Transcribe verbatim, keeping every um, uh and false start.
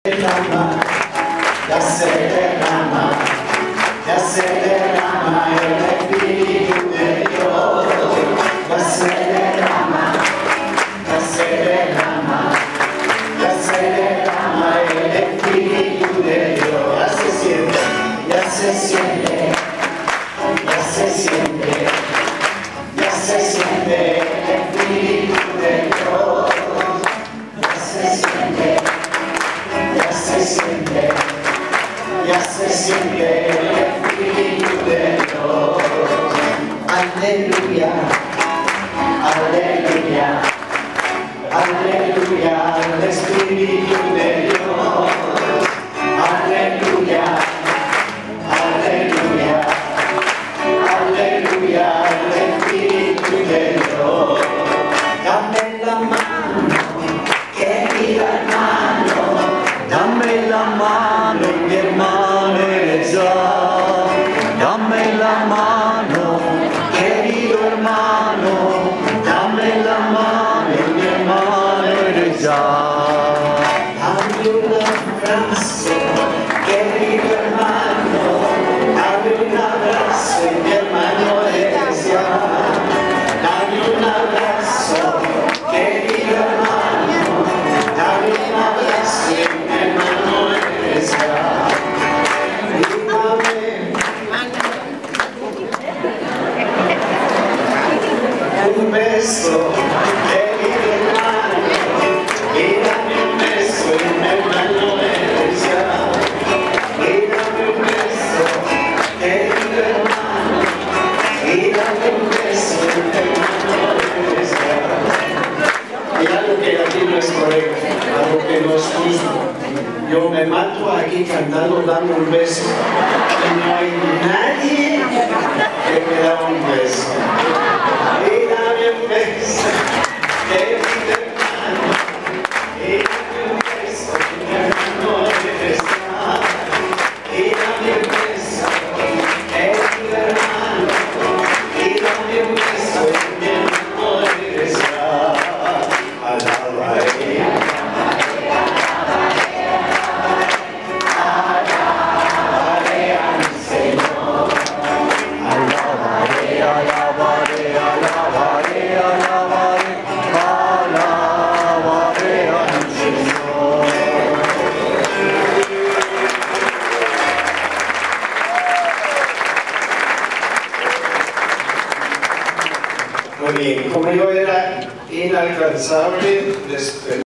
derrama, ya se derrama, ya se derrama el Espíritu de Dios, ya se derrama, ya se derrama, ya se derrama el Espíritu de Dios, ya se siente, ya se siente, ya se siente, ya se siente el Espíritu de Dios, ya se siente. Ya se siente, ya se siente el Espíritu de Dios. Aleluya, aleluya, aleluya, el Espíritu de Dios. Aleluya, aleluya, aleluya, el Espíritu de Dios. Dame la mano, querido hermano. Dame la mano, mi hermano eres ya. Dame la mano, querido hermano. Dame la mano, mi hermano eres ya. Dame un abrazo, querido hermano. Dame un abrazo, mi hermano eres ya. Dame un abrazo, querido hermano. Dame un abrazo. Un beso, querido hermano, y dame un beso, mi hermano eres ya. Y dame un beso, querido hermano, y dame un beso, mi hermano eres ya. Y algo que aquí no es correcto, algo que no es justo. Yo me mato aquí cantando, dando un beso, y no hay nadie que me da un beso. Y dame un beso, querido hermano, y dame un beso, mi hermano eres ya. Y dame un beso, querido hermano, y dame un beso, mi hermano eres ya. Alabaré. Muy bien, como yo era inalcanzable,